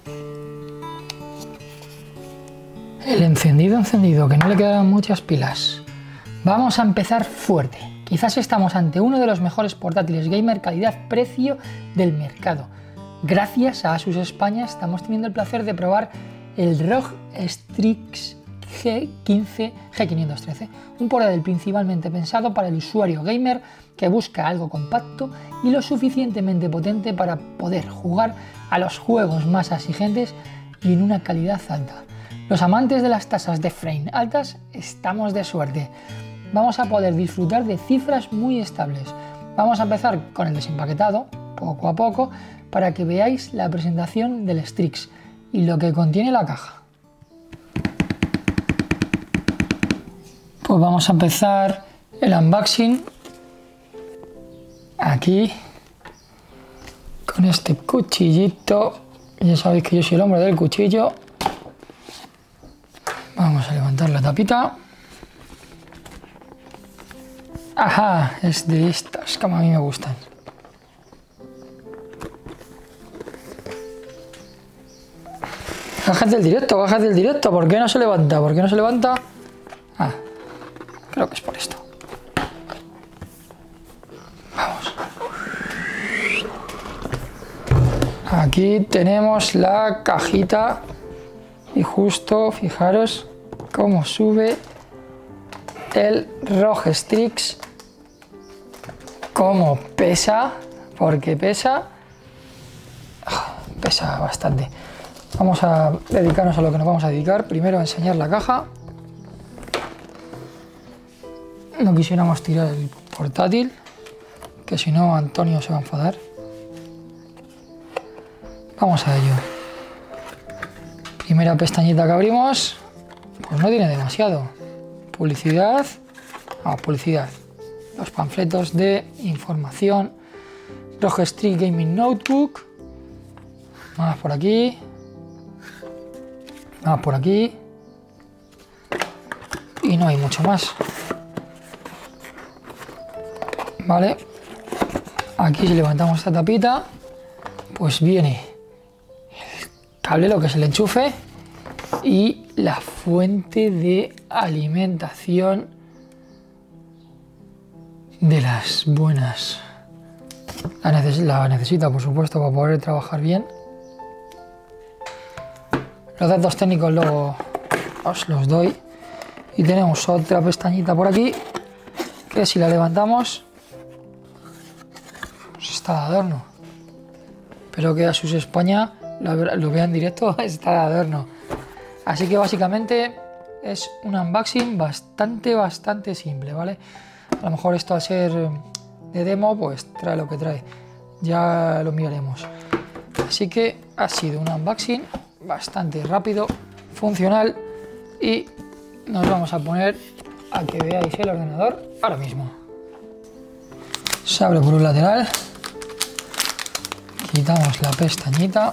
El encendido, que no le quedan muchas pilas. Vamos a empezar fuerte. Quizás estamos ante uno de los mejores portátiles gamer calidad-precio del mercado. Gracias a Asus España estamos teniendo el placer de probar el ROG Strix G513, un portátil principalmente pensado para el usuario gamer que busca algo compacto y lo suficientemente potente para poder jugar a los juegos más exigentes y en una calidad alta. Los amantes de las tasas de frame altas estamos de suerte. Vamos a poder disfrutar de cifras muy estables. Vamos a empezar con el desempaquetado, poco a poco, para que veáis la presentación del Strix y lo que contiene la caja. Pues vamos a empezar el unboxing aquí con este cuchillito. Ya sabéis que yo soy el hombre del cuchillo. Vamos a levantar la tapita. Ajá, es de estas como a mí me gustan. Gajas del directo, gajas del directo. ¿Por qué no se levanta? ¿Por qué no se levanta? Ah, creo que es por esto. Vamos. Aquí tenemos la cajita y justo fijaros cómo sube el ROG Strix, cómo pesa, porque pesa bastante. Vamos a dedicarnos a lo que nos vamos a dedicar. Primero a enseñar la caja. No quisiéramos tirar el portátil, que si no Antonio se va a enfadar. Vamos a ello. Primera pestañita que abrimos, pues no tiene demasiado. Publicidad. Publicidad. Los panfletos de información. ROG Strix Gaming Notebook. Más por aquí. Más por aquí. Y no hay mucho más. Vale. Aquí si levantamos esta tapita, pues viene el cable, lo que es el enchufe, y la fuente de alimentación de las buenas. La necesita, por supuesto, para poder trabajar bien. Los datos técnicos luego os los doy. Y tenemos otra pestañita por aquí, que si la levantamos, pues está de adorno. Espero que Asus España lo vea en directo, está de adorno. Así que básicamente es un unboxing bastante simple, ¿vale? A lo mejor esto al ser de demo, pues trae lo que trae. Ya lo miraremos. Así que ha sido un unboxing bastante rápido, funcional, y nos vamos a poner a que veáis el ordenador ahora mismo. Se abre por un lateral. Quitamos la pestañita.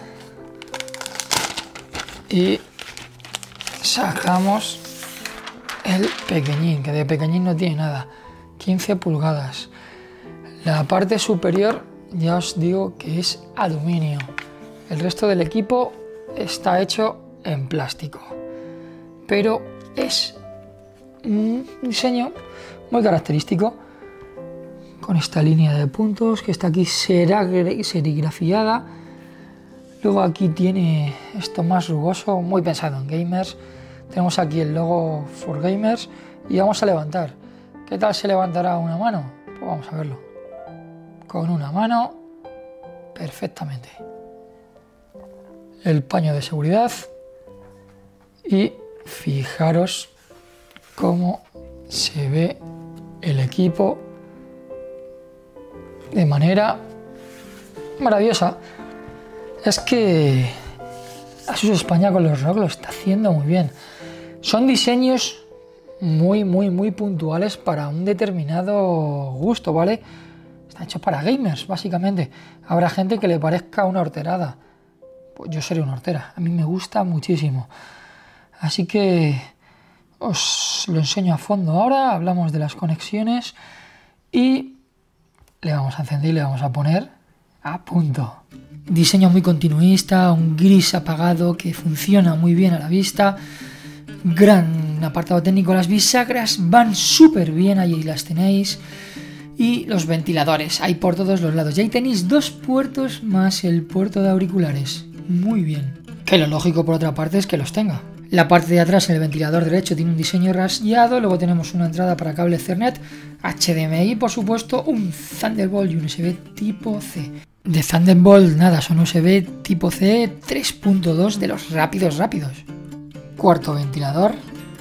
Y sacamos el pequeñín, que de pequeñín no tiene nada. 15 pulgadas. La parte superior ya os digo que es aluminio. El resto del equipo está hecho en plástico. Pero es un diseño muy característico, con esta línea de puntos que está aquí serigrafiada. Luego aquí tiene esto más rugoso, muy pensado en gamers. Tenemos aquí el logo for gamers y vamos a levantar. ¿Qué tal se levantará una mano? Pues vamos a verlo. Con una mano, perfectamente. El paño de seguridad y fijaros cómo se ve el equipo de manera maravillosa. Es que Asus España con los ROG lo está haciendo muy bien. Son diseños muy puntuales para un determinado gusto, ¿vale? Está hecho para gamers, básicamente. Habrá gente que le parezca una horterada. Pues yo seré una hortera. A mí me gusta muchísimo. Así que os lo enseño a fondo ahora. Hablamos de las conexiones y le vamos a encender y le vamos a poner a punto. Diseño muy continuista, un gris apagado que funciona muy bien a la vista. Gran apartado técnico, las bisagras van súper bien, ahí las tenéis. Y los ventiladores, hay por todos los lados. Y ahí tenéis 2 puertos más el puerto de auriculares. Muy bien. Que lo lógico por otra parte es que los tenga. La parte de atrás, en el ventilador derecho, tiene un diseño rayado. Luego tenemos una entrada para cable Ethernet, HDMI, por supuesto, un Thunderbolt y un USB tipo C. De Thunderbolt nada, son USB tipo C 3.2 de los rápidos. Cuarto ventilador,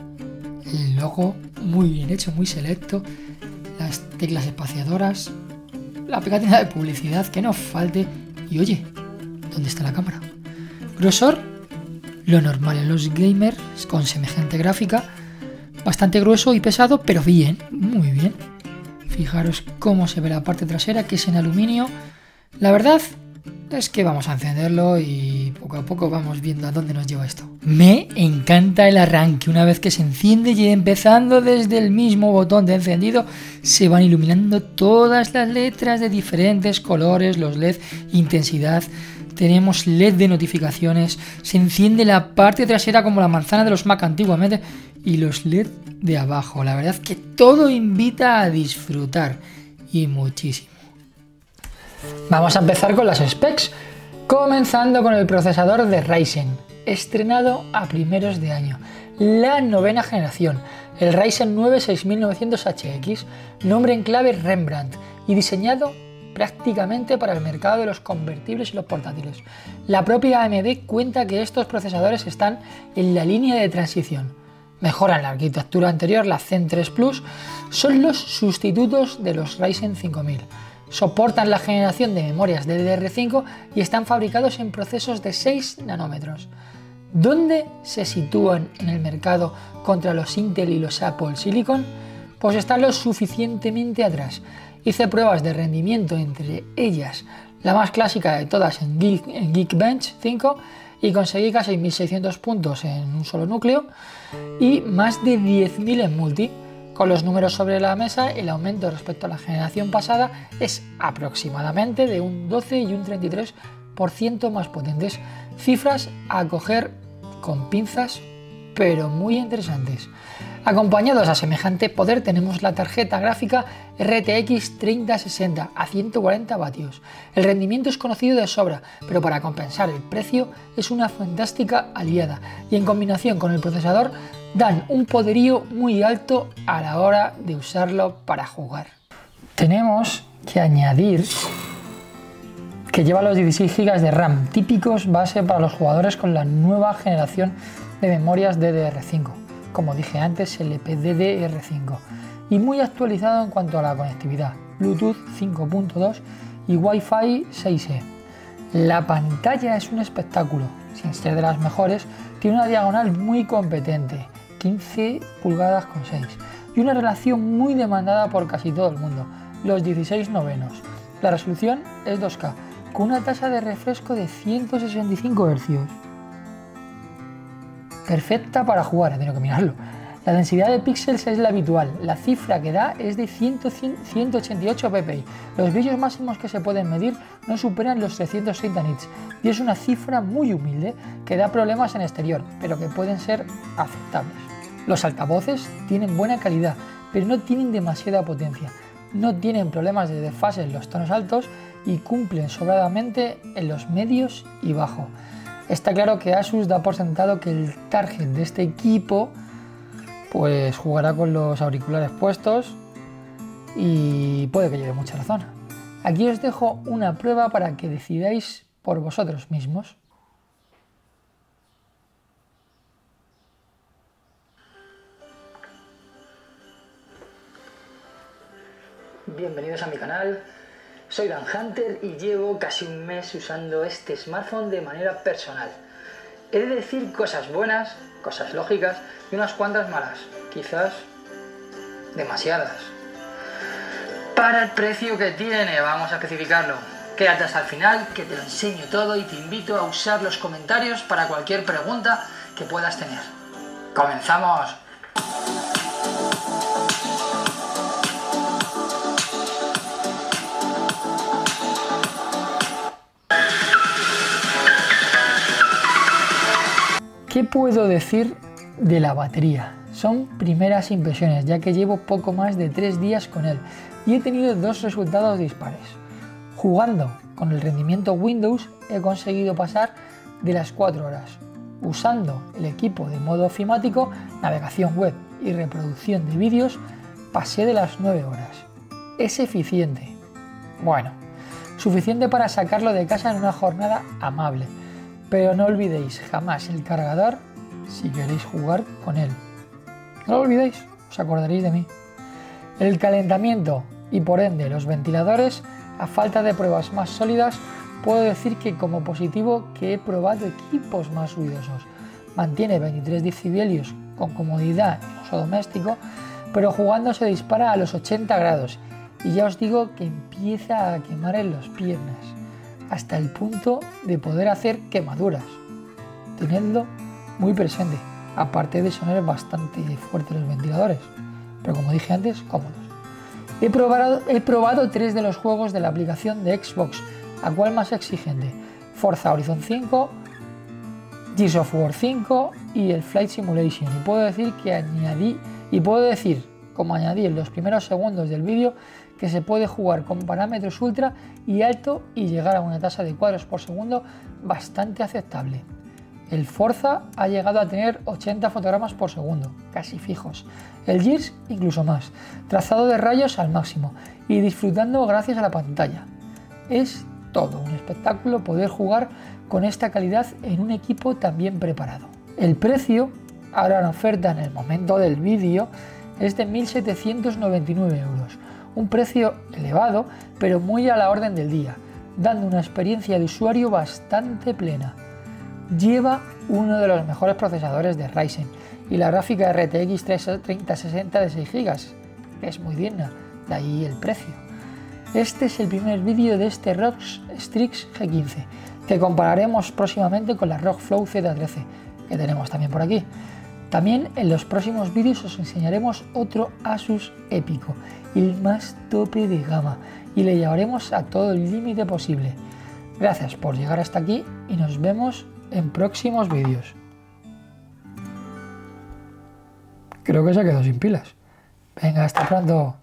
el logo muy bien hecho, muy selecto, las teclas espaciadoras, la pegatina de publicidad que no falte. Y oye, ¿dónde está la cámara? Grosor, lo normal en los gamers con semejante gráfica, bastante grueso y pesado, pero bien, muy bien. Fijaros cómo se ve la parte trasera, que es en aluminio. La verdad es que vamos a encenderlo y poco a poco vamos viendo a dónde nos lleva esto. Me encanta el arranque. Una vez que se enciende y empezando desde el mismo botón de encendido se van iluminando todas las letras de diferentes colores, los LED, intensidad. Tenemos LED de notificaciones, se enciende la parte trasera como la manzana de los Mac antiguamente y los LED de abajo. La verdad que todo invita a disfrutar y muchísimo. Vamos a empezar con las specs, comenzando con el procesador de Ryzen, estrenado a primeros de año, la 9ª generación, el Ryzen 9 6900HX, nombre en clave Rembrandt y diseñado prácticamente para el mercado de los convertibles y los portátiles. La propia AMD cuenta que estos procesadores están en la línea de transición. Mejoran la arquitectura anterior, la Zen 3 Plus, son los sustitutos de los Ryzen 5000. Soportan la generación de memorias DDR5 y están fabricados en procesos de 6 nanómetros. ¿Dónde se sitúan en el mercado contra los Intel y los Apple Silicon? Pues están lo suficientemente atrás. Hice pruebas de rendimiento, entre ellas la más clásica de todas en Geekbench 5, y conseguí casi 1600 puntos en un solo núcleo y más de 10.000 en multi. Con los números sobre la mesa, el aumento respecto a la generación pasada es aproximadamente de un 12 y un 33% más potentes. Cifras a coger con pinzas, pero muy interesantes. Acompañados a semejante poder tenemos la tarjeta gráfica RTX 3060 a 140 vatios. El rendimiento es conocido de sobra, pero para compensar el precio es una fantástica aliada y en combinación con el procesador dan un poderío muy alto a la hora de usarlo para jugar. Tenemos que añadir que lleva los 16 GB de RAM, típicos base para los jugadores con la nueva generación de memorias DDR5. Como dije antes, LPDDR5, y muy actualizado en cuanto a la conectividad, Bluetooth 5.2 y Wi-Fi 6E. La pantalla es un espectáculo, sin ser de las mejores, tiene una diagonal muy competente, 15 pulgadas con 6, y una relación muy demandada por casi todo el mundo, los 16:9. La resolución es 2K, con una tasa de refresco de 165 Hz. Perfecta para jugar, he tenido que mirarlo. La densidad de píxeles es la habitual, la cifra que da es de 188 ppi. Los brillos máximos que se pueden medir no superan los 330 nits y es una cifra muy humilde que da problemas en exterior, pero que pueden ser aceptables. Los altavoces tienen buena calidad, pero no tienen demasiada potencia. No tienen problemas de desfase en los tonos altos y cumplen sobradamente en los medios y bajo. Está claro que Asus da por sentado que el target de este equipo pues jugará con los auriculares puestos y puede que lleve mucha razón. Aquí os dejo una prueba para que decidáis por vosotros mismos. Bienvenidos a mi canal. Soy Dan Hunter y llevo casi un mes usando este smartphone de manera personal. He de decir cosas buenas, cosas lógicas y unas cuantas malas, quizás demasiadas. Para el precio que tiene, vamos a especificarlo. Quédate hasta el final que te lo enseño todo y te invito a usar los comentarios para cualquier pregunta que puedas tener. ¡Comenzamos! ¿Qué puedo decir de la batería? Son primeras impresiones, ya que llevo poco más de 3 días con él y he tenido 2 resultados dispares. Jugando con el rendimiento Windows he conseguido pasar de las 4 horas. Usando el equipo de modo ofimático, navegación web y reproducción de vídeos, pasé de las 9 horas. ¿Es eficiente? Bueno, suficiente para sacarlo de casa en una jornada amable. Pero no olvidéis jamás el cargador si queréis jugar con él. No lo olvidéis, os acordaréis de mí. El calentamiento y por ende los ventiladores, a falta de pruebas más sólidas, puedo decir que como positivo que he probado equipos más ruidosos. Mantiene 23 decibelios con comodidad en uso doméstico, pero jugando se dispara a los 80 grados y ya os digo que empieza a quemar en las piernas, hasta el punto de poder hacer quemaduras. Tenedlo muy presente, aparte de sonar bastante fuertes los ventiladores, pero como dije antes, cómodos. He probado 3 de los juegos de la aplicación de Xbox, ¿a cuál más exigente? Forza Horizon 5, Gears of War 5 y el Flight Simulation. Y puedo decir, como añadí en los primeros segundos del vídeo, que se puede jugar con parámetros ultra y alto y llegar a una tasa de cuadros por segundo bastante aceptable. El Forza ha llegado a tener 80 fotogramas por segundo, casi fijos. El Gears incluso más, trazado de rayos al máximo y disfrutando gracias a la pantalla. Es todo un espectáculo poder jugar con esta calidad en un equipo tan bien preparado. El precio, ahora en oferta en el momento del vídeo, es de 1.799 euros. Un precio elevado, pero muy a la orden del día, dando una experiencia de usuario bastante plena. Lleva uno de los mejores procesadores de Ryzen y la gráfica RTX 3060 de 6 GB, que es muy digna, de ahí el precio. Este es el primer vídeo de este ROG Strix G15, que compararemos próximamente con la ROG Flow Z13, que tenemos también por aquí. También en los próximos vídeos os enseñaremos otro Asus épico, el más tope de gama, y le llevaremos a todo el límite posible. Gracias por llegar hasta aquí y nos vemos en próximos vídeos. Creo que se ha quedado sin pilas. Venga, hasta pronto.